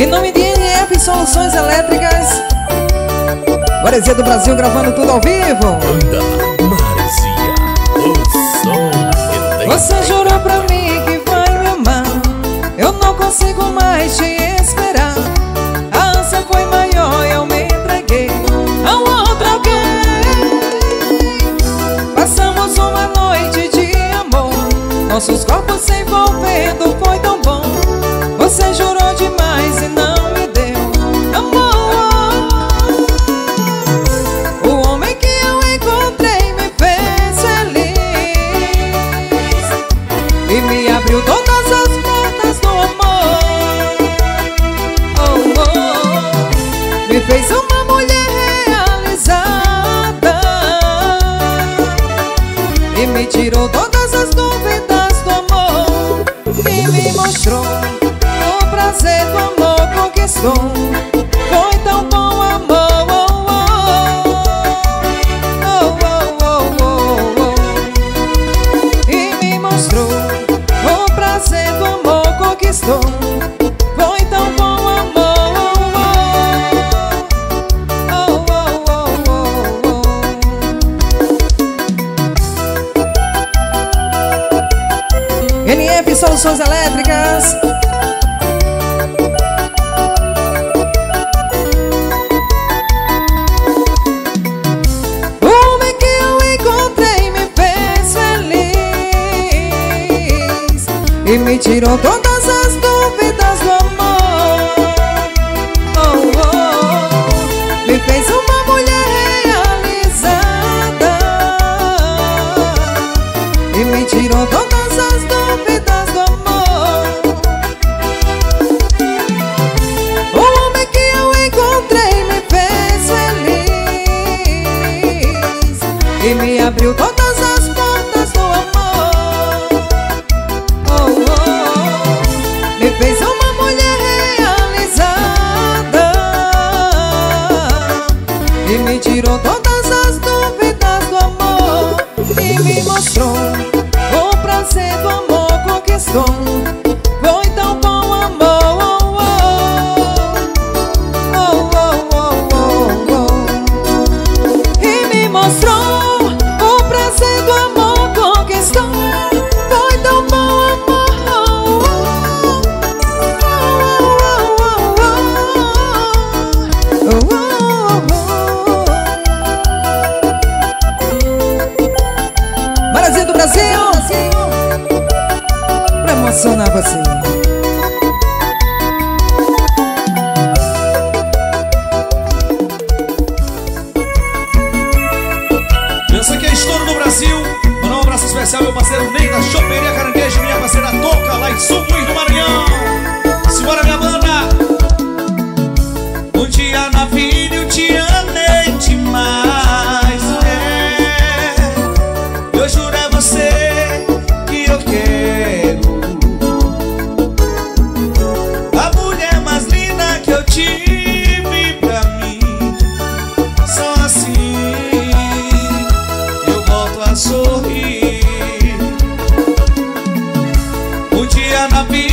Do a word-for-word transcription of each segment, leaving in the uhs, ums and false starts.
Em nome de N F Soluções Elétricas, Maresia do Brasil gravando tudo ao vivo. Banda Maresia, o som que tem. Você jurou pra mim que vai me amar, eu não consigo mais te esperar. A ânsia foi maior e eu me entreguei a outro alguém. Passamos uma noite de amor, nossos corpos se envolvendo, foi tão bom. Você jurou demais e não me deu amor. O homem que eu encontrei me fez feliz e me abriu todas as portas do amor. Oh, oh. Me fez uma mulher realizada e me tirou todas as dúvidas do amor e me mostrou o prazer do amor, conquistou. Foi tão bom amor, oh, oh, oh, oh, oh, oh. E me mostrou o prazer do amor, conquistou. Foi tão bom amor, oh, oh, oh, oh, oh. N F Soluções Elétricas. E me tirou todas as dúvidas do amor. Oh, oh. Me fez uma mulher realizada e me tirou todas as dúvidas do amor. O homem que eu encontrei me fez feliz e me abriu todas as portas do amor. Me fez uma mulher realizada e me tirou todas as dúvidas do amor e me mostrou o prazer do amor, conquistou. Foi tão bom amor, oh, oh, oh, oh, oh, oh. E me mostrou o prazer do amor, conquistou. Foi tão bom amor. Maresia do Brasil, pra emocionar você. Isso aqui é estouro do Brasil. Mandar um abraço especial meu parceiro Ney da Choperia Caranguejo, minha parceira Toca, lá em Sumbuí do Maranhão. Simbora, minha banda. Um dia na vida eu te amei demais, é. Eu juro a você que eu quero a mulher mais linda que eu tive pra mim. Só assim eu volto a sorrir. Um dia na vida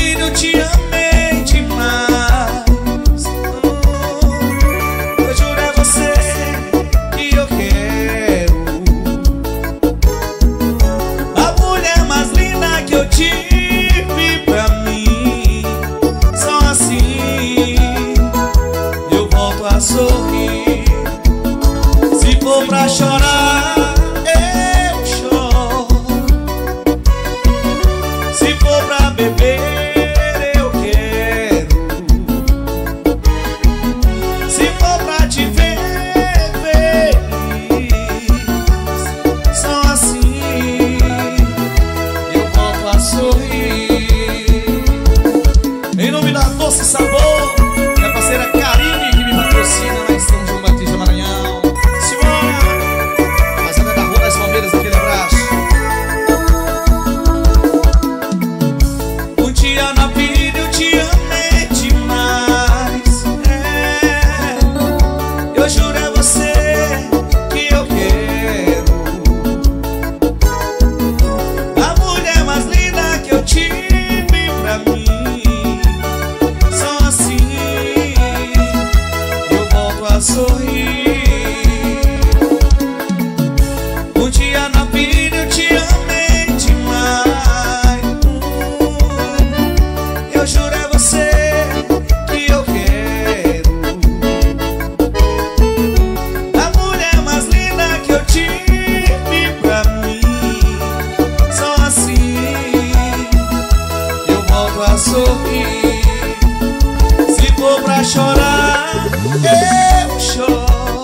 sorrir. Se for pra chorar, eu choro.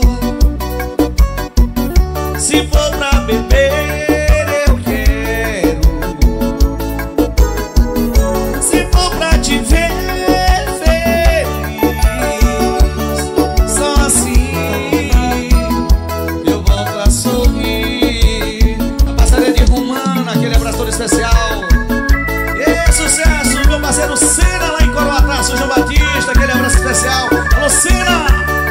Se for pra beber, eu quero. Se for pra te ver feliz, só assim eu volto a sorrir. A passaria de Romana, aquele abraço todo especial. E sucesso, meu parceiro Cena lá em Coroatá, sou João Batista, aquele abraço especial. Alô, Cena!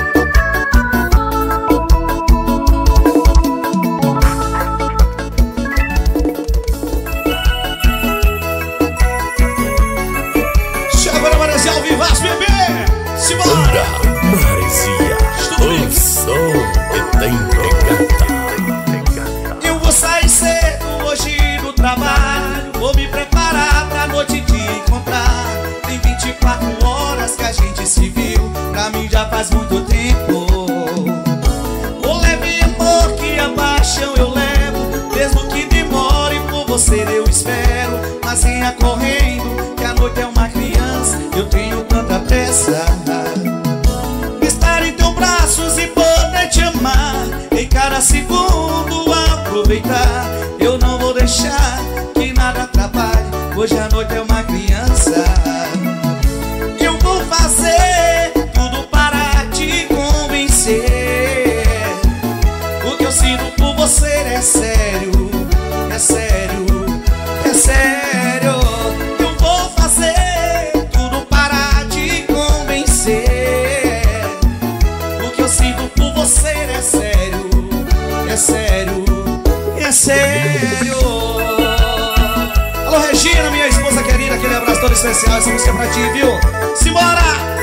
Chegou a Maresia ao Vivaz, bebê! Simbora! Banda Maresia, o som que tem pegada. Eu vou sair cedo hoje do trabalho, vou me preparar pra noite te encontrar. Tem vinte e quatro horas que a gente se viu, pra mim já faz muito tempo. O leve amor que a paixão eu levo, mesmo que demore, por você eu espero. Mas venha correndo, que a noite é uma criança, eu tenho tanta pressa. Estar em teus braços e poder te amar, em cada segundo aproveitar. Eu não vou deixar que nada atrapalhe, hoje a noite é uma criança. Eu vou fazer tudo para te convencer. O que eu sinto por você é sério, é sério, é sério. Eu vou fazer tudo para te convencer. O que eu sinto por você é sério, é sério, é sério. Alô, Regina, minha esposa querida, aquele abraço todo especial. Essa música é pra ti, viu? Simbora!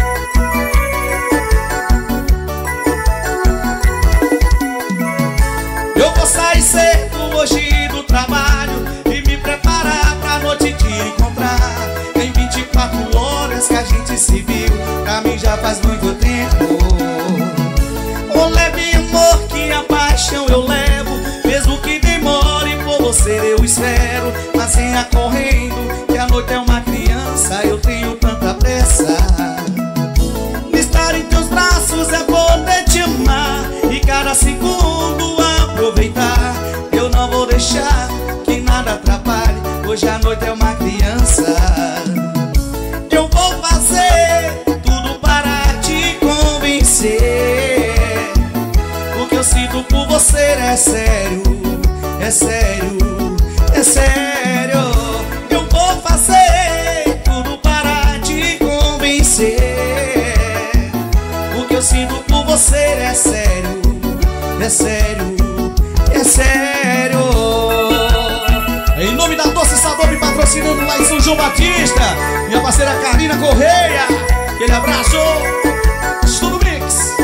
Eu vou sair cedo hoje do trabalho e me preparar pra noite te encontrar. Tem vinte e quatro horas que a gente se viu, pra mim já faz muito tempo. O leve amor que a paixão eu levo, mesmo que demore, por você eu espero. Mas venha correndo, que a noite é uma criança, eu tenho tanta pressa. Estar em teus braços é poder te amar, e cada segundo aproveitar. Eu não vou deixar que nada atrapalhe, hoje a noite é uma criança. Eu vou fazer tudo para te convencer. O que eu sinto por você é sério, é sério, é sério. Eu vou fazer tudo para te convencer. O que eu sinto por você é sério, é sério, é sério. Em nome da Doce Sabor me patrocinando lá em São João Batista, minha parceira Carlina Correia, aquele abraço. Estudo Mix.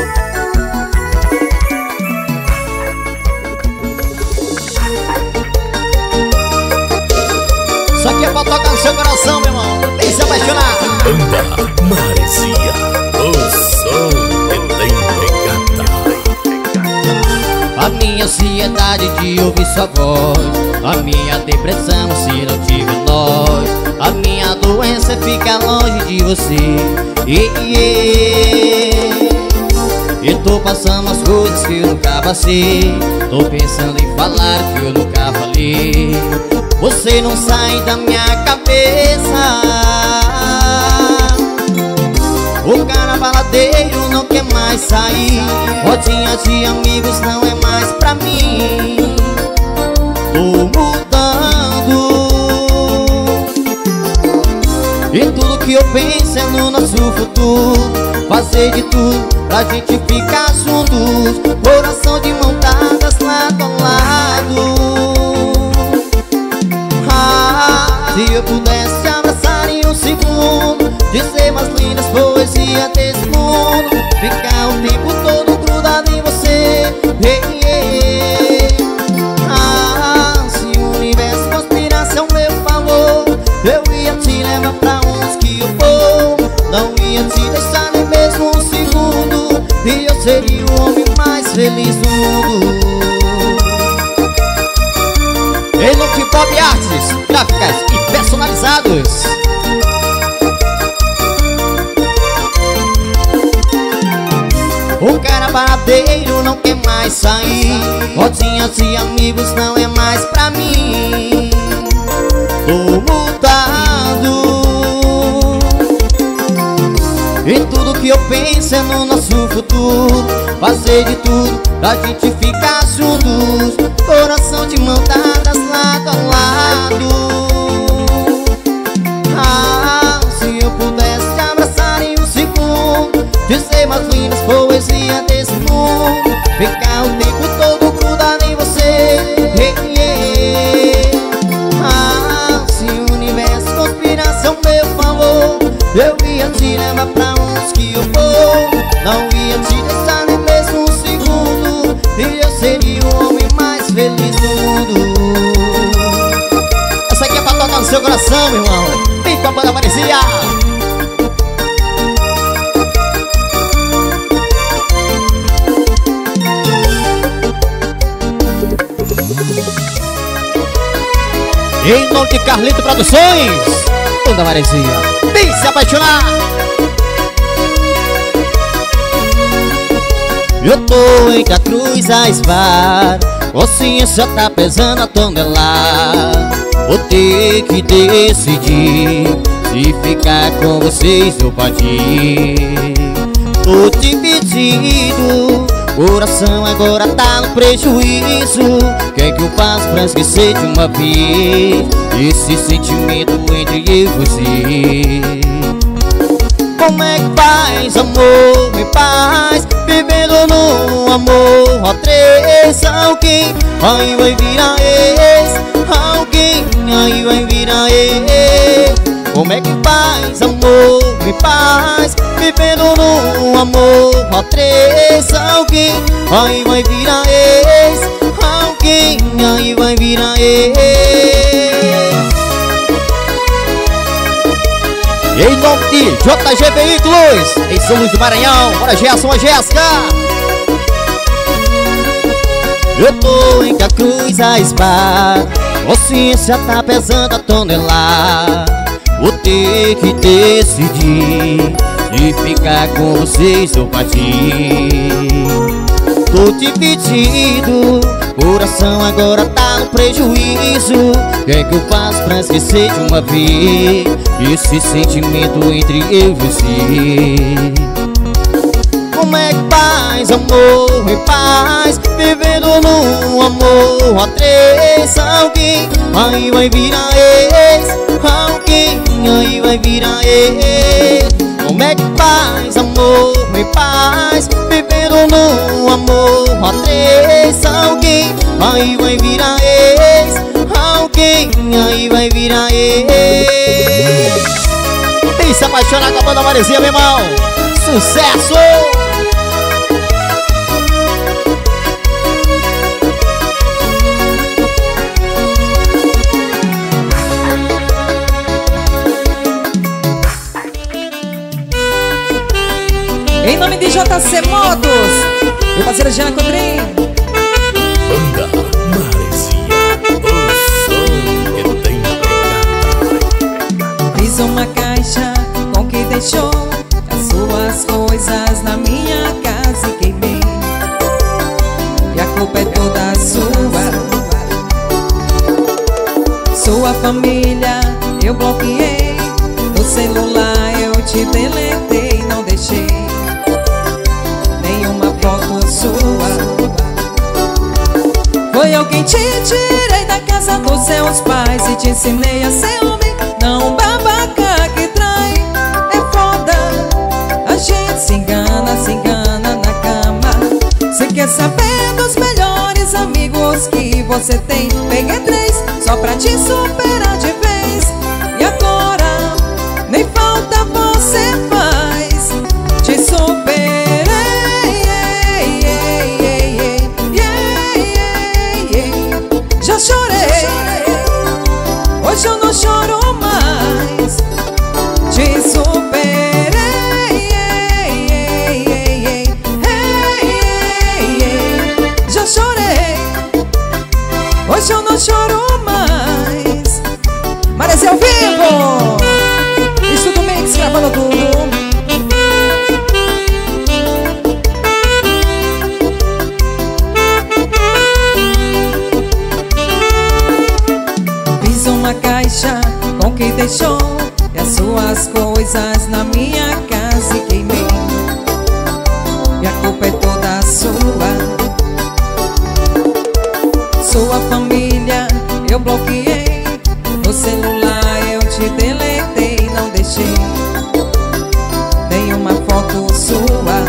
Isso aqui é pra tocar no seu coração, meu irmão. Vem se apaixonar. Banda Maresia, o som que tem pegada. A minha ansiedade de ouvir sua voz, a minha depressão se não tiver nós, a minha doença é ficar longe de você. E, e, e tô passando as coisas que eu nunca passei, tô pensando em falar que eu nunca falei. Você não sai da minha cabeça. O cara baladeiro não quer mais sair, rodinha de amigos não é mais pra mim. Tô mudando, e tudo que eu penso é no nosso futuro, fazer de tudo pra gente ficar juntos, coração de mão dadas lado a lado. Ah, se eu pudesse abraçar em um segundo, dizer mais lindas poesias desse mundo, ficar o tempo todo grudado em você. Hey, hey. Ah, se o universo conspirasse ao meu favor, eu ia te levar pra onde que eu vou, não ia te deixar nem mesmo um segundo, e eu seria o homem mais feliz do mundo. Em nome de Pop Artes, gráficas e personalizados. trabalhadeiro não quer mais sair. Rodinhas e amigos não é mais pra mim. Tô mudado. E tudo que eu penso é no nosso futuro. Fazer de tudo pra gente ficar juntos. Coração de mão dadas lado a lado. Ah, se eu pudesse te abraçar em um segundo, dizer mais lindas poesias desse mundo, ficar o tempo todo grudado em você. Hey, yeah. Ah, se o universo conspirasse ao meu favor, eu ia te levar pra onde que eu vou. Não ia te deixar nem mesmo um segundo, e eu seria o homem mais feliz do mundo. Essa aqui é pra tocar no seu coração, meu irmão. Vem com a banda Maresia. Em nome de Carlito Produções, banda Maresia. Vem se apaixonar. Eu tô em Cruz a esbar, consciência tá pesando a tonelada. Vou ter que decidir se ficar com vocês ou partir. Tô dividido, coração agora tá no prejuízo. Quer que eu faça pra esquecer de uma vez esse sentimento entre eu e você? Como é que faz, amor e paz, vivendo no amor a três? Alguém aí vai virar ex, alguém aí vai virar ex. Como é que faz, amor e paz, vivendo no amor a três? Alguém aí vai virar ex, alguém aí vai virar ex. Em nome de J G Veículos, em São Luís do Maranhão, bora Gerson, a Jéssica. Eu tô em Cruz a esbar, consciência tá pesando a tonelada. Vou ter que decidir se ficar com vocês ou partir. Tô dividido, coração agora tá no prejuízo. Quer que eu faça pra esquecer de uma vez esse sentimento entre eu e você? Como é que faz, amor e paz, vivendo no amor a três? Alguém aí vai virar ex, alguém aí vai virar ex. Como é que faz, amor e paz, vivendo no amor a três? Alguém aí vai virar ex, alguém aí vai virar ex. Vem se apaixonar com a banda Maresia, meu irmão. Sucesso! Em nome de J C Motos, meu parceiro Jean Codrim. Banda Maresia, o som que tem pegada. Fiz uma caixa com que deixou as suas coisas na minha casa e queimei. E a culpa é toda sua. Sua família eu bloqueei, no celular eu te deletei, não deixei nenhuma foto sua. Foi eu quem te tirei da casa dos seus pais e te ensinei a ser homem, não babaca que trai. É foda, a gente se engana, se engana na cama. Cê quer saber dos melhores amigos que você tem? Peguei três só pra te superar de vez. E agora nem falta você faz. Te superei, já chorei, hoje eu não choro mais. Te superei, já chorei, hoje eu não choro mais. com o que deixou e as suas coisas na minha casa e queimei. E a culpa é toda sua. Sua família eu bloqueei, no celular eu te deletei, não deixei nenhuma foto sua.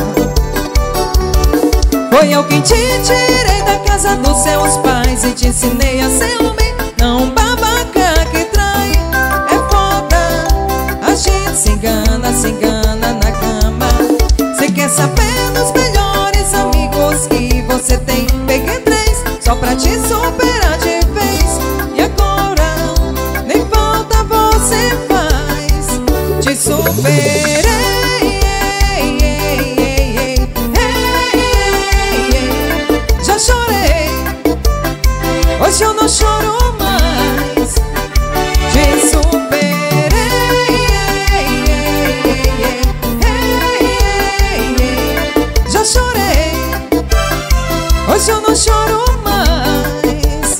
Foi eu quem te tirei da casa dos seus pais e te ensinei a ser homem, não babaca que trai. É foda, a gente se engana, se engana na cama. Cê quer saber dos melhores amigos que você tem? Peguei três só pra te superar de vez. E agora nem falta você faz. Te superei. Já chorei, hoje eu não choro mais. Te superei. Já chorei, hoje eu não choro mais.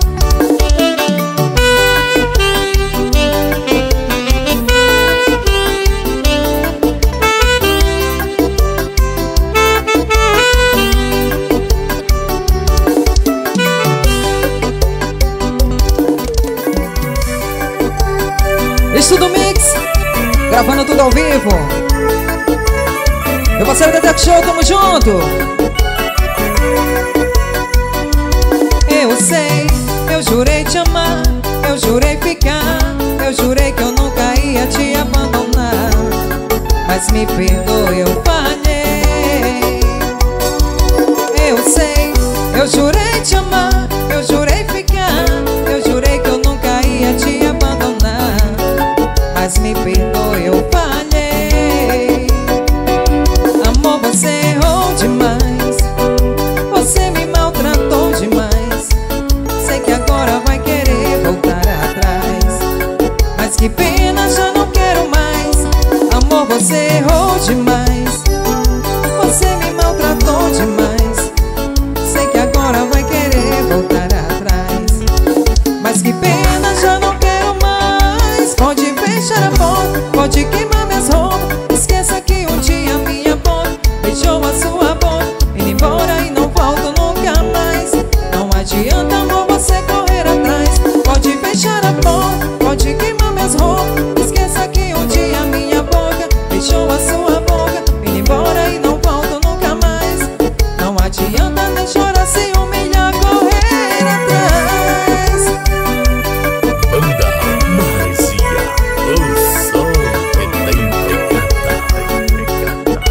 Estudo Mix, gravando tudo ao vivo. Meu parceiro Dedé Show, tamo junto. Eu sei, eu jurei te amar, eu jurei ficar, eu jurei que eu nunca ia te abandonar. Mas me perdoe, eu falhei. Eu sei, eu jurei te amar, eu jurei ficar, eu jurei que eu nunca ia te abandonar. Mas me perdoe, eu falhei. Amor, você errou demais, você me maltratou demais. Sei que agora vai querer voltar atrás, mas que pena, já não quero mais. Amor, você errou demais, você me maltratou demais. Sei que agora vai querer voltar atrás, mas que pena, já não quero mais. Pode fechar a porta, pode queimar minhas roupas. Esqueça que um dia minha boca beijou a sua boca. Indo embora e não volto nunca mais. Não adianta, amor, você correr atrás. Pode fechar a porta, pode queimar minhas roupas. Esqueça que um dia minha boca beijou a sua boca. Indo embora e não volto nunca mais. Não adianta nem chorar, se humilhar, correr atrás. Banda Maresia, o som que tem pegada.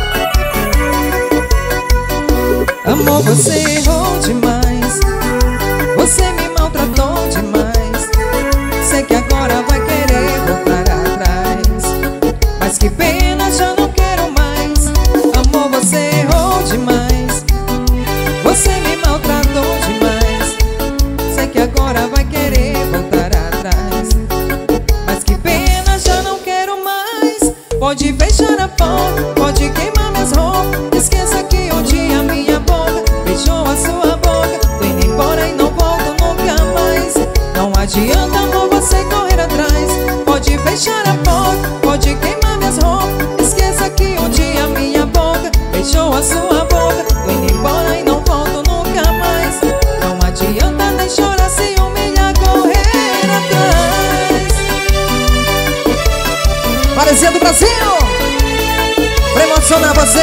Amor, você errou demais, você me maltratou demais. Sei que agora vai querer voltar atrás, mas que pena, já não quero mais. Amor, você errou demais, você me maltratou demais. Sei que agora vai querer voltar atrás, mas que pena, já não quero mais. Pode fechar a porta, pode queimar minhas roupas. Esqueça que um dia minha boca beijou a sua boca. Tô indo embora e não volto nunca mais. Não adianta, amor, você correr atrás. Pode fechar a porta, pode queimar minhas roupas. Esqueça que um dia minha boca beijou a sua boca. Tô indo embora e não volto nunca mais. Não adianta nem chorar, se humilhar, correr atrás. Maresia do Brasil, pra emocionar você.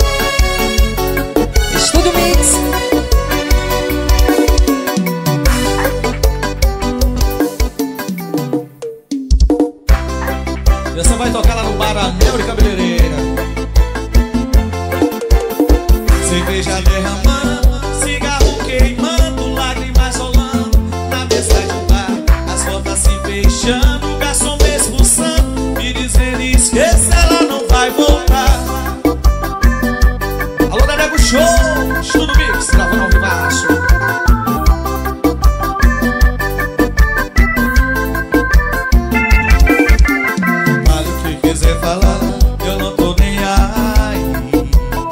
Estúdio Mix. E essa vai tocar lá no bar Anel de Cabeleireira. Cerveja derramando, cigarro queimando, lágrimas rolando na mesa de bar. As portas se fechando, o garçom me expulsando, me dizendo esqueça, ela não vai voltar. Alô, Dedé Show, Estúdio Mix, gravando ao vivaço. Fale o que quiser falar, eu não tô nem aí.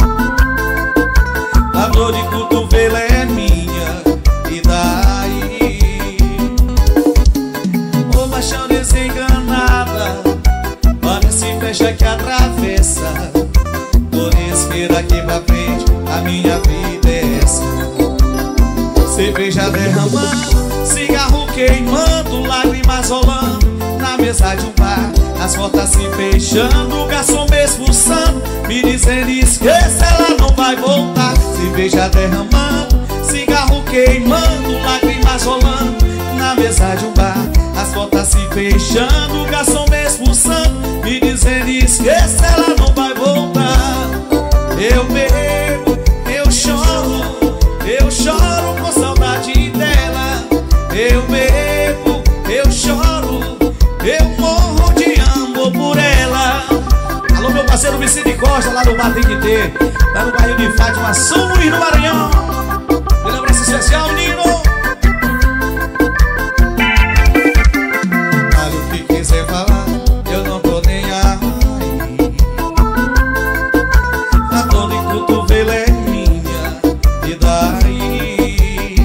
A dor de cotovelo é minha, e daí? O machão desse dizer enganada, parece flecha que atravessa. Por isso que daqui pra frente a minha vida é essa. Cerveja derramando, cigarro queimando, lágrimas rolando na mesa de um bar, as portas se fechando, o garçom me expulsando, me dizendo esqueça, ela não vai voltar. Cerveja derramando, cigarro queimando, lágrimas rolando na mesa de um bar, as portas se fechando, o garçom me expulsando, me dizendo esqueça, ela não vai voltar. Eu bebo, eu choro, eu choro com saudade dela. Eu bebo, eu choro, eu morro de amor por ela. Alô, meu parceiro Vicente Costa, lá no bar tem que ter, lá no bairro de Fátima, São Luís do Maranhão. Um abraço especial, Nino. Fale o que quiser falar, eu não tô nem aí. A dor de cotovelo é minha, e daí?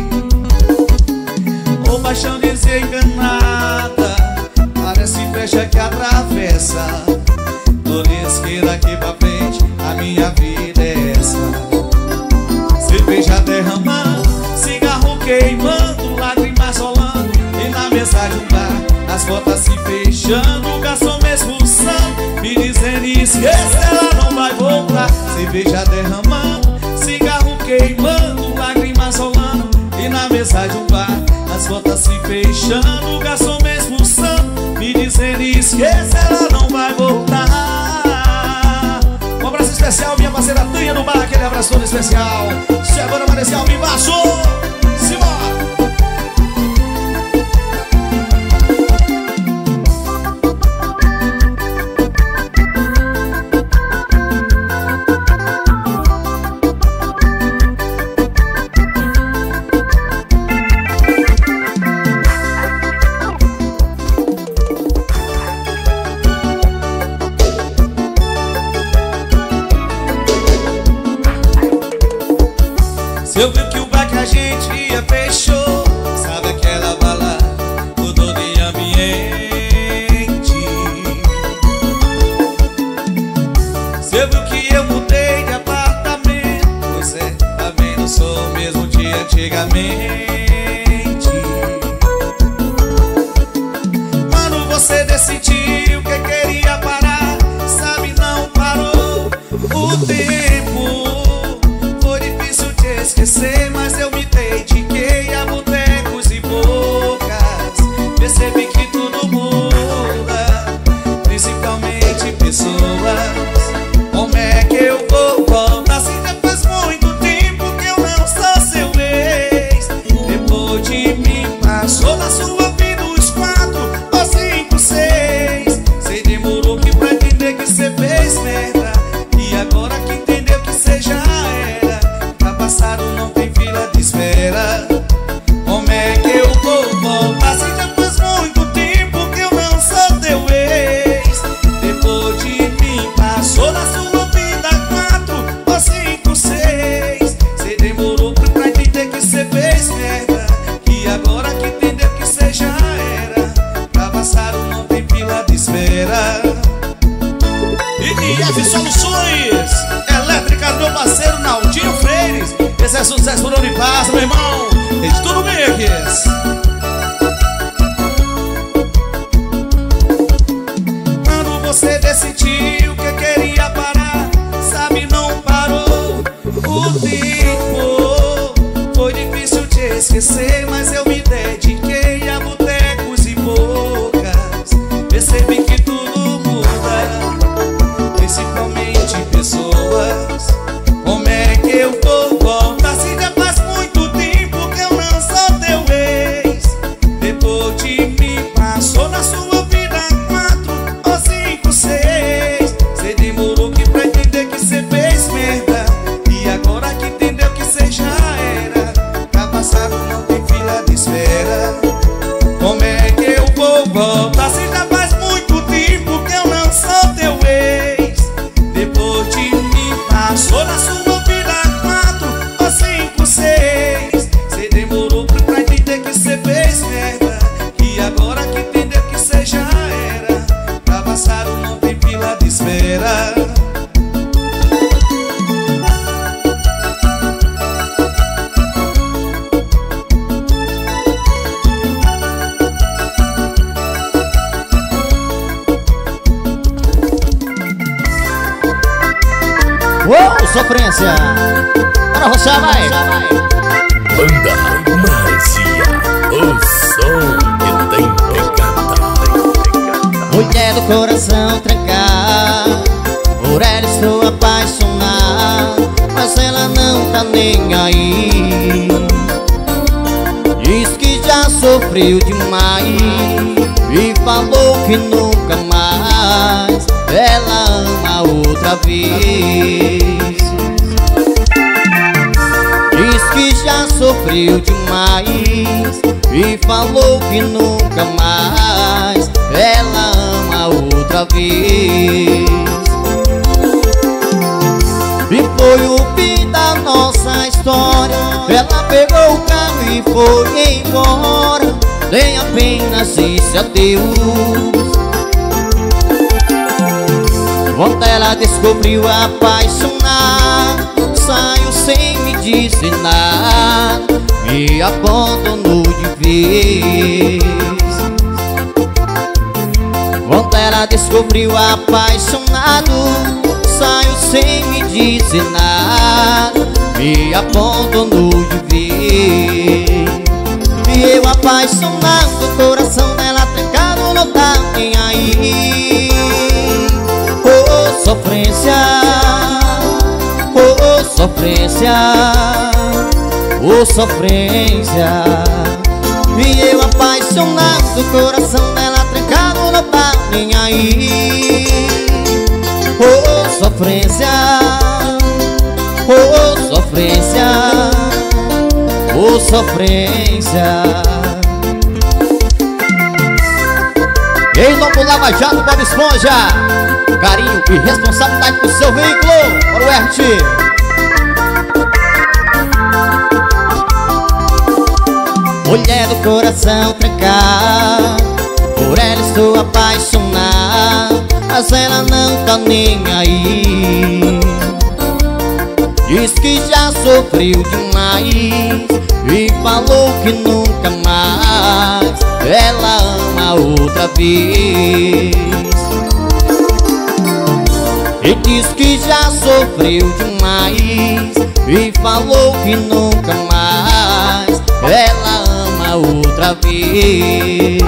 Ô paixão desenganada, parece flecha que atravessa. Por isso que daqui pra frente a minha vida é essa. Cerveja derramando, cigarro queimando, lágrimas rolando, e na mesa de um bar, as portas se fechando, o garçom me expulsando, me dizendo esqueça, ela não vai voltar. Cerveja derramando, cigarro queimando, lágrimas rolando, e na mesa de um bar, as portas se fechando, o garçom me expulsando, me dizendo esqueça, ela não vai voltar. Um abraço especial, minha parceira Tânia do bar, aquele abraço todo especial. Semana Marcial, me embaixo. Simbora! Eu vi que o bar que a gente ia fechou, sabe aquela balada, mudou de ambiente. Você viu que eu mudei de apartamento, pois é, também não sou o mesmo de antigamente. Quando você decidiu que queria parar, sabe, não parou o tempo. Esquecer, mas eu me dediquei a botecos e bocas. Percebi que tudo muda, principalmente pessoas. Como é que eu vou voltar se já faz muito tempo que eu não sou seu ex? Depois de mim passou na sua vida os quatro ou cinco, seis. Cê demorou que pra entender que cê fez merda, e agora que entendeu que cê já era. Passado não tem fila de espera. Como é que eu vou voltar se já faz muito tempo que eu não sou teu ex? Depois de mim passou na sua vida quatro ou cinco, seis. Cê demorou pra entender que cê fez merda, e agora que entendeu que cê já era. Pra passado não tem fila de espera. E F Soluções Elétricas, meu parceiro Naldinho Freires. Esse é sucesso por onde passa, meu irmão. De tudo mix. Quando você decidiu que queria parar, sabe, não parou o tempo. Foi difícil te esquecer, mas eu me dediquei a botecos e bocas. Percebi que tudo muda, principalmente pessoas. Como é que eu vou voltar se já faz muito tempo que eu não sou teu ex? Depois de mim passou na sua vida quatro ou cinco, seis. Cê demorou que pra entender que cê fez merda, e agora que entendeu que cê já era. Pra passado não tem fila de espera. Como é que eu vou voltar se já faz muito Ô, sofrência. Bora, você vai. Banda Maresia, o som que tem pegada. Mulher do coração trancado, por ela estou apaixonado, mas ela não tá nem aí. Diz que já sofreu demais e falou que nunca mais ela ama outra vez. Diz que já sofreu demais e falou que nunca mais ela ama outra vez. E foi o fim da nossa história. Ela pegou o carro e foi embora, nem apenas disse adeus. Quando ela descobriu apaixonada, saiu sem me dizer nada, me abandonou de vez. Quando ela descobriu apaixonado, saiu sem me dizer nada, me abandonou de vez. E eu apaixonado, o coração dela trancado, não tá nem aí. Oh, sofrência, oh, sofrência, oh, sofrência. E eu apaixonado, o coração dela trancado, não tá nem aí. Oh, sofrência, oh, sofrência, oh, sofrência. Em nome do Lava Jato, Bob Esponja, carinho e responsabilidade do seu veículo. Para o R T. Mulher do coração trancado, por ela estou apaixonado, mas ela não tá nem aí. Diz que já sofreu demais e falou que nunca mais ela ama outra vez. E diz que já sofreu demais e falou que nunca mais ela ama outra vez.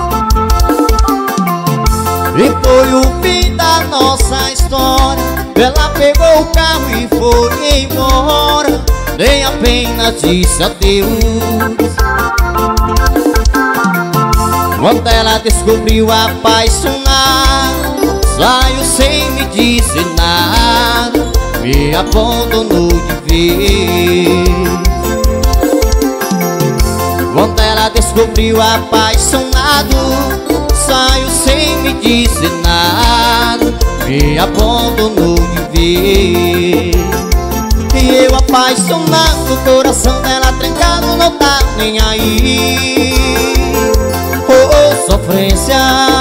E foi o fim da nossa história. Ela pegou o carro e foi embora, nem apenas disse adeus. Quando ela descobriu apaixonada, saiu sem me dizer nada, me abandonou de vez. Quando ela descobriu apaixonado, saiu sem me dizer nada, me abandonou de vez. E eu apaixonado, o coração dela trancado, não tá nem aí. Oh, sofrência,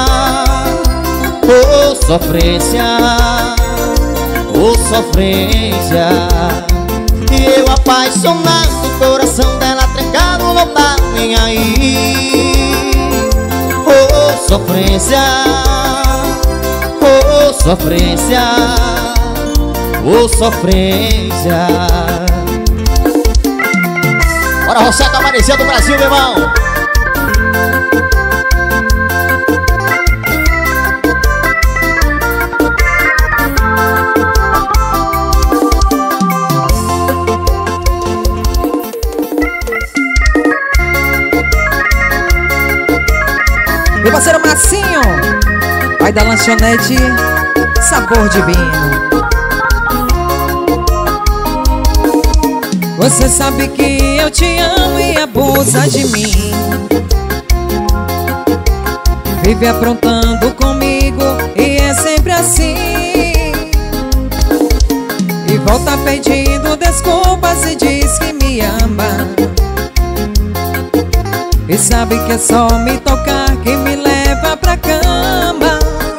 oh, sofrência, oh, sofrência. E eu apaixonado, o coração dela trancado, não tá nem aí. Oh, sofrência, oh, sofrência, oh, sofrência. Bora, Rocheta Maresia do Brasil, meu irmão. Meu parceiro Massinho, pai da lanchonete Sabor Divino. Você sabe que eu te amo e abusa de mim. Vive aprontando comigo e é sempre assim. E volta pedindo desculpas e diz que me ama. E sabe que é só me tocar que me leva pra cama.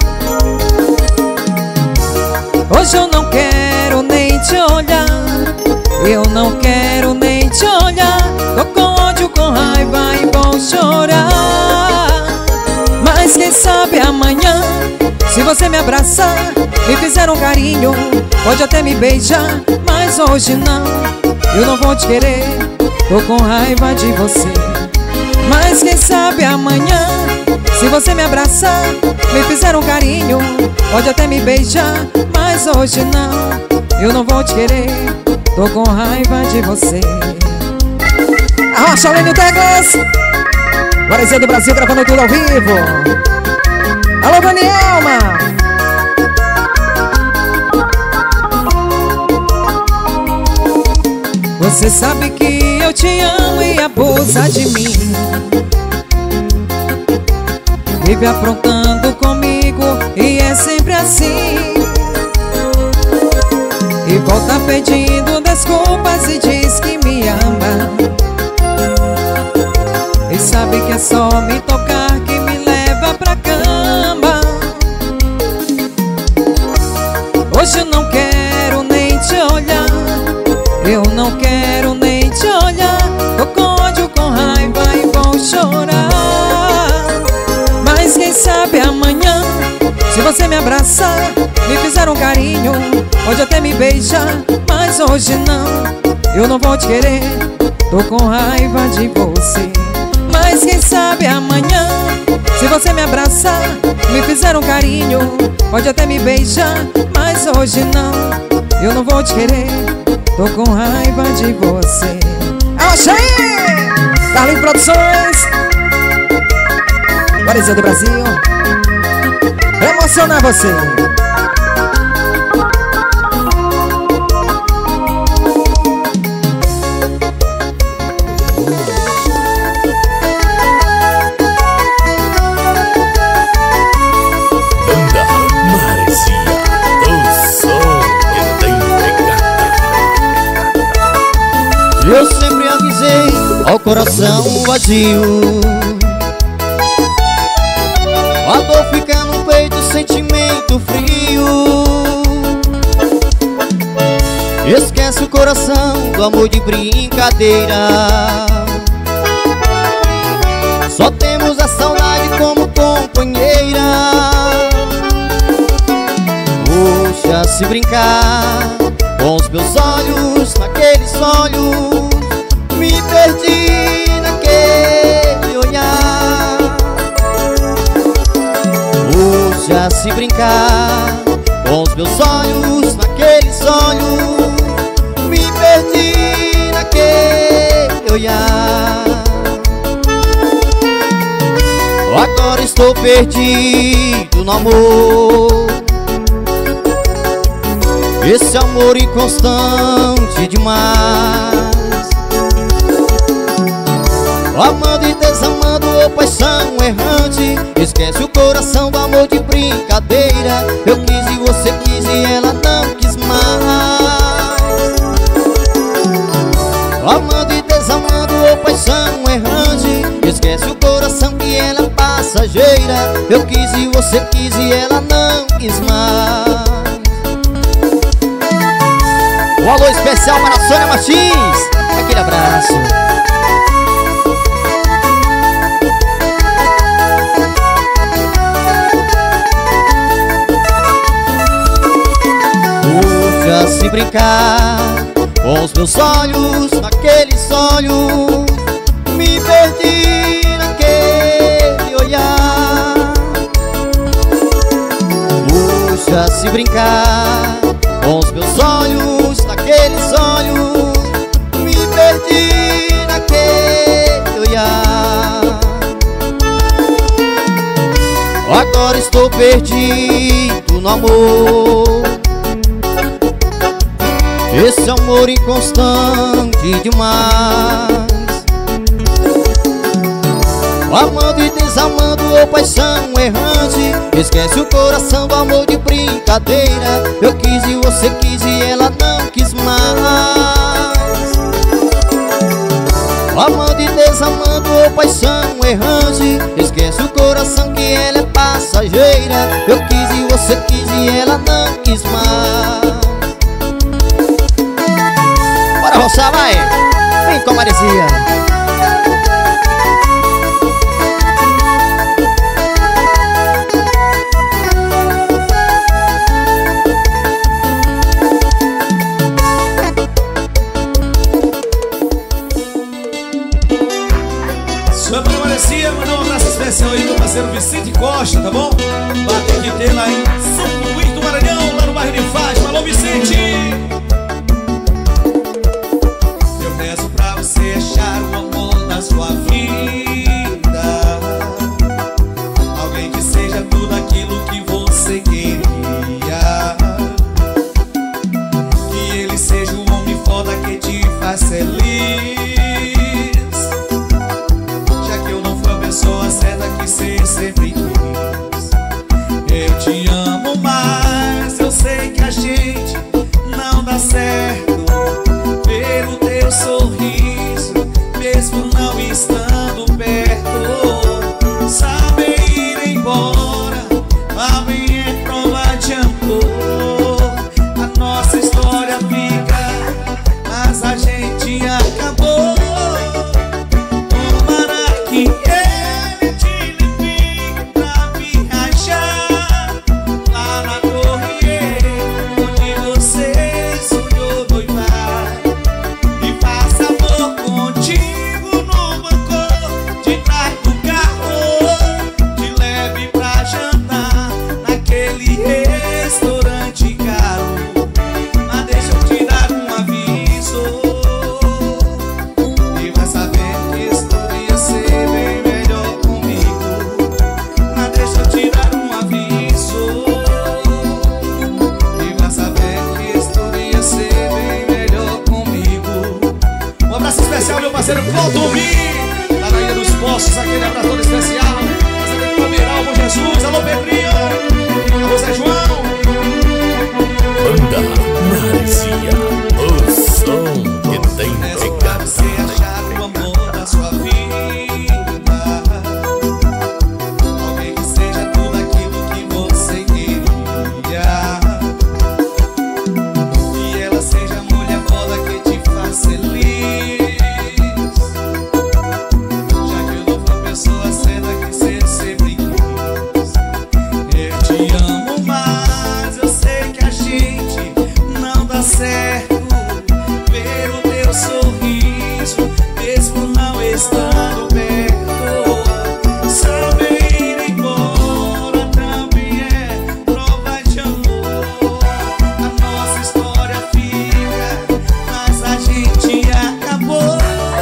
Hoje eu não quero nem te olhar, eu não quero nem te olhar. Tô com ódio, com raiva e vou chorar. Mas quem sabe amanhã, Se você me abraçar, me fizer um carinho, pode até me beijar, mas hoje não, eu não vou te querer, tô com raiva de você. Mas quem sabe amanhã, se você me abraçar, me fizer um carinho, pode até me beijar, mas hoje não, eu não vou te querer, tô com raiva de você. Arrocha Lênio Teclas, Maresia do Brasil gravando tudo ao vivo. Alô, Danielma. Você sabe que eu te amo e abusa de mim. Vive aprontando comigo e é sempre assim. E volta pedindo desculpas e diz que me ama. E sabe que é só me tocar que me leva pra cama. Hoje eu não quero nem te olhar, eu não quero nem te olhar. Tô com ódio, com raiva e vou chorar. Mas quem sabe amanhã, se você me abraçar, me fizer um carinho, pode até me beijar, mas hoje não, eu não vou te querer, tô com raiva de você. Mas quem sabe amanhã, se você me abraçar, me fizer um carinho, pode até me beijar, mas hoje não, eu não vou te querer, tô com raiva de você. Achei! Carlinhos Produções, Maresia do Brasil, pra emocionar você. Eu sempre avisei ao coração vazio, a dor fica no peito, sentimento frio. Esquece o coração do amor de brincadeira, só temos a saudade como companheira. Puxa, se brincar com os meus olhos, naqueles olhos, me perdi naquele olhar. Puxa, se brincar com os meus olhos, naqueles olhos, me perdi naquele olhar. Agora estou perdido no amor, esse amor inconstante demais. Amando e desamando, ou paixão errante. Esquece o coração do amor de brincadeira. Eu quis e você quis e ela não quis mais. Amando e desamando, ou paixão errante. Esquece o coração que ela é passageira. Eu quis e você quis e ela não quis mais. Um alô especial para a Sônia Martins, aquele abraço. Puxa, se brincar com os meus olhos, naqueles olhos, me perdi naquele olhar. Puxa, se brincar com os meus olhos, naqueles olhos, me perdi naquele olhar. Agora estou perdido no amor, esse amor inconstante demais. Amando e desamando, ou paixão errante. Esquece o coração do amor de brincadeira. Eu quis e você quis e ela não quis mais. Amando e desamando, ou paixão errante. Esquece o coração que ela é passageira. Eu quis e você quis e ela não quis mais. Bora roçar, vai! Vem com a Maresia. bom? Vai ter que ter lá em São Luís do Maranhão, lá no bairro de Fátima. Alô, Vicente! Eu peço pra você achar o amor da sua vida, alguém que seja tudo aquilo que você queria, que ele seja o homem foda que te faz feliz, já que eu não fui a pessoa certa que você sempre quis. Eu te amo, mas eu sei que a gente não dá certo. Ver o teu sorriso, mesmo não estando perto, saber ir embora, a minha é prova de amor. A nossa história fica, mas a gente acabou. Tomara que ele te leve pra viajar lá na torre onde você sonhou noivar, e faça amor contigo no banco de trás do carro, te leve pra jantar naquele restaurante caro. Mas deixa eu te dar um aviso, e vai saber que isso ia ser bem melhor comigo. Mas deixa eu te dar um aviso, e vai saber que isso ia ser bem melhor comigo. Um abraço especial, meu parceiro Clodomir, lá na Ilha dos Poços, aquele abraço todo especial. Parceiro Palmeiral, Bom Jesus, alô Pedrinho, alô Zé João. Banda Maresia, o som que tem Peço pra você achar o amor da sua vida, alguém que seja tudo aquilo que você queria, que ela seja a mulher foda que te faz feliz, já que eu não fui a pessoa certa que você sempre quis. Eu te amo, mas eu sei que a gente não dá certo. Ver o teu sorriso, mesmo não estando perto, saber ir embora também é prova de amor. A nossa história fica, mas a gente acabou.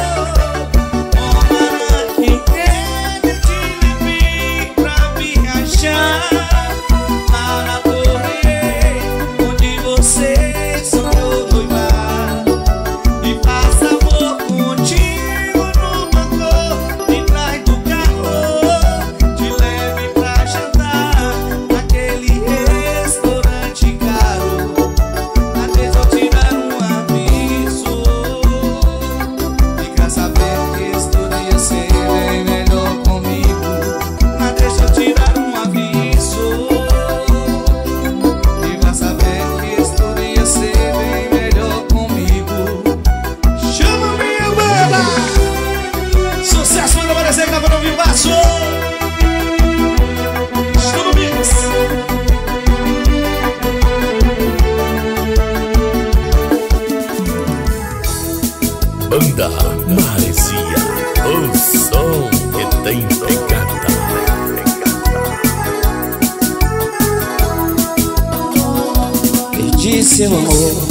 Tomara que ele te leve pra viajar lá na torre onde você sonhou noivar, e faça amor contigo no banco de trás do carro, te leve pra jantar naquele restaurante caro. Mas deixa eu te dar um aviso, fica sabendo que isso ia ser bem melhor comigo. Mas deixa eu te dar um aviso, e vai saber que isso ia ser bem melhor comigo. Chama minha banda! Sucesso, manda aparecer, gravando ao vivaço! Estou no mix! Banda Maresia, o som que tem pegada. Perdi seu amor,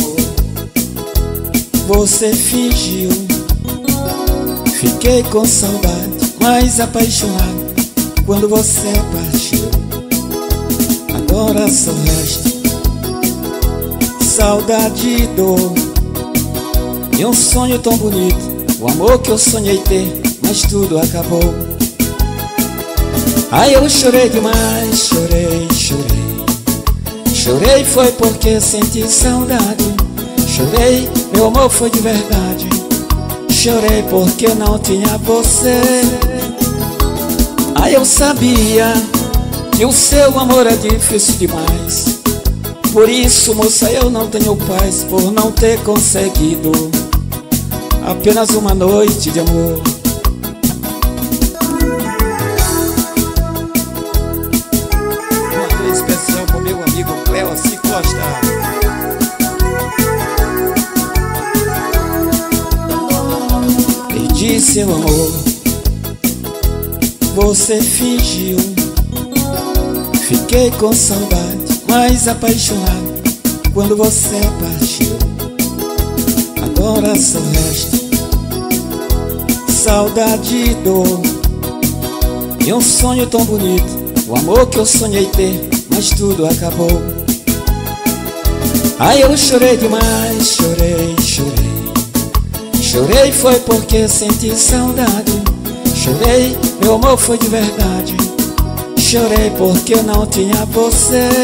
você fingiu. Fiquei com saudade, mas apaixonado quando você partiu. Agora só resta saudade e dor, e um sonho tão bonito, o amor que eu sonhei ter, mas tudo acabou. Aí eu chorei demais, chorei, chorei. Chorei foi porque senti saudade. Chorei, meu amor foi de verdade. Chorei porque não tinha você. Aí eu sabia que o seu amor é difícil demais. Por isso, moça, eu não tenho paz, por não ter conseguido apenas uma noite de amor. Uma noite especial com meu amigo Cléo Costa. Perdi seu amor, você fingiu. Fiquei com saudade, mais apaixonado quando você partiu. Agora só resta saudade e dor, e um sonho tão bonito, o amor que eu sonhei ter, mas tudo acabou. Aí eu chorei demais, chorei, chorei. Chorei foi porque senti saudade. Chorei, meu amor foi de verdade. Chorei porque eu não tinha você.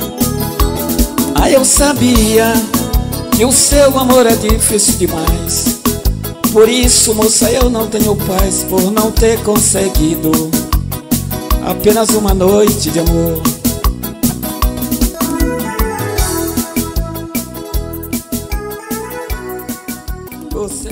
Aí eu sabia que o seu amor é difícil demais. Por isso, moça, eu não tenho paz, por não ter conseguido apenas uma noite de amor. Você...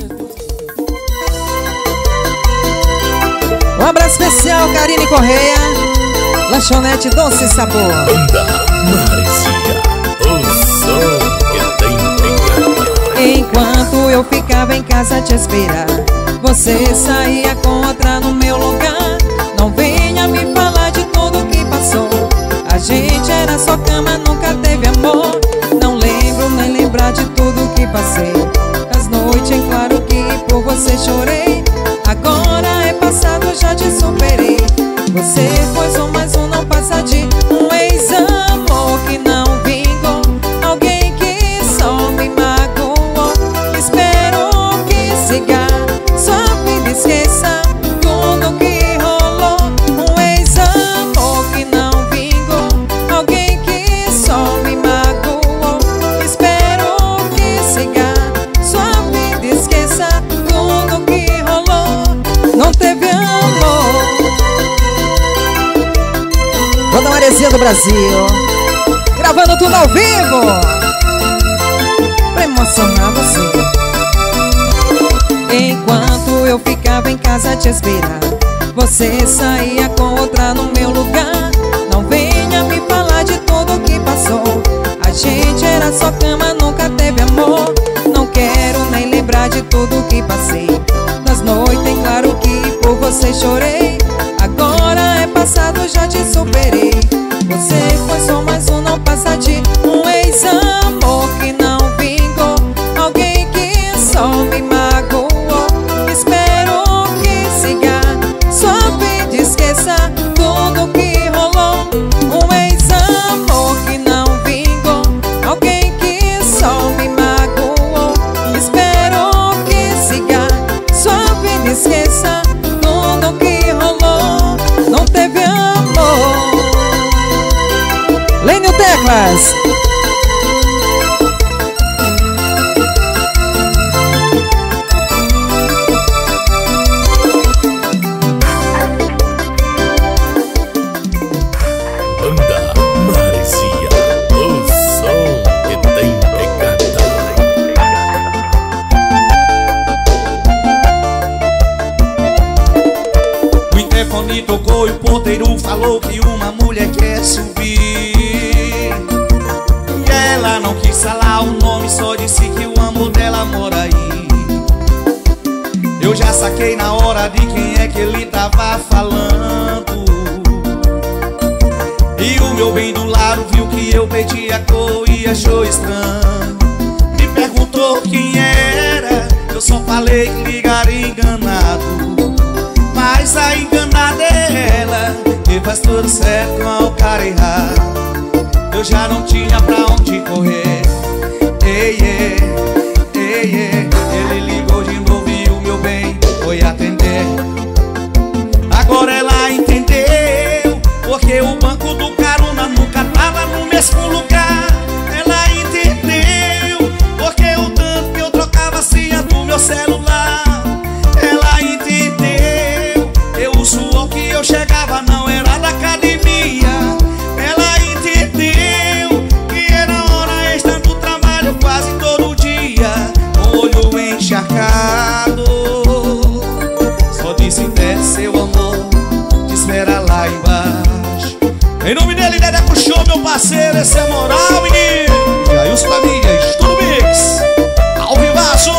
Um abraço especial, Karine Correia, Lanchonete Doce Sabor. Banda Maresia, o som que tem pegada. Enquanto eu ficava em casa te esperar, você saía com outra no meu lugar. Não venha me falar de tudo que passou. A gente era só cama, nunca teve amor. Não lembro nem lembrar de tudo que passei. As noites em claro que por você chorei. Agora é passado, já te superei. Você foi só mais um, não passa de um ex-amor que não vingou. Alguém que só me magoou. Espero que siga sua vida, esqueça tudo que rolou. Um ex-amor que não vingou. Alguém que só me magoou. Espero que siga sua vida, esqueça tudo que rolou. Não teve amor. Toda Maresia do Brasil, gravando tudo ao vivo pra emocionar você. Enquanto eu ficava em casa te esperar, você saía com outra no meu lugar. Não venha me falar de tudo que passou. A gente era só cama, nunca teve amor. Não quero nem lembrar de tudo que passei. Das noites em claro que por você chorei. Agora é passado, já te superei. Você foi só mais um, não passa de um ex-amor que não vingou. Alguém que só me magoou. Espero que siga sua vida, esqueça tudo que rolou. Um ex-amor que não vingou. Alguém que só me magoou. Espero que siga sua vida, esqueça tudo que rolou. Não teve amor. Lênio Teclas. Banda Maresia, o som que tem pegada. O interfone tocou e o porteiro falou que uma mulher quer subir. E ela não quis falar o nome, só disse que o amor dela mora aí. Eu já saquei na hora de quem é que ele tava falando. E o meu bem do lado viu que eu perdi a cor e achou estranho. Me perguntou quem era, eu só falei que ligaria enganado. Mas a enganada é ela, que faz tudo certo com o cara errado. Eu já não tinha pra onde correr. Ei, ei, ei, ei. Ele ligou de novo e o meu bem foi atender. Agora ela entendeu, porque o banco do carona nunca tava no mesmo lugar. Ela entendeu, porque o tanto que eu trocava a senha do meu celular. Ela entendeu, eu o suor que eu chegava não era da academia. Ela entendeu que era hora extra do trabalho quase todo dia, com o olho encharcado. Só disse desce seu amor, te espera lá embaixo. Em nome dele, Dedé puxou meu parceiro, esse é moral, menino. E aí os famílias, Estudo Mix, ao vivaço.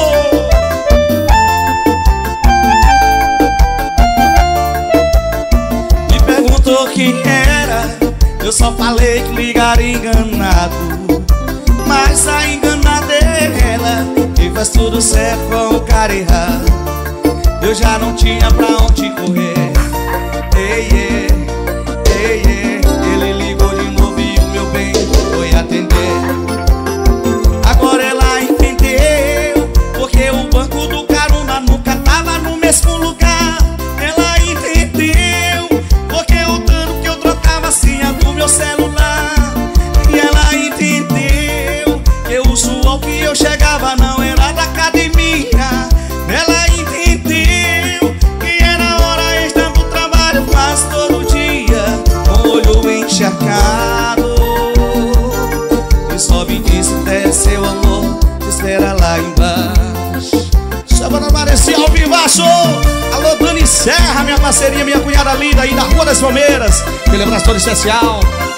Me perguntou quem era, eu Eu só falei que ligaria enganado, mas a enganada é ela, que faz tudo certo com o cara errado. Eu já não tinha pra onde correr. Ei, ei, ei, ei. Ele ligou de novo e o meu bem foi atender. Agora ela entendeu, porque o banco do Caruna nunca tava no mesmo lugar. Ela entendeu, porque o tanto que eu trocava a senha do meu celular. E ela entendeu que o suor que eu chegava não era da academia. Ela entendeu que era hora extra do trabalho, quase todo dia, com o olho encharcado. E só me disse até seu amor, te espera lá embaixo. Chama na Marecia ao vivaço. Alô, Dani Serra, minha parceria, minha cunhada linda aí da Rua das Palmeiras. Celebração especial.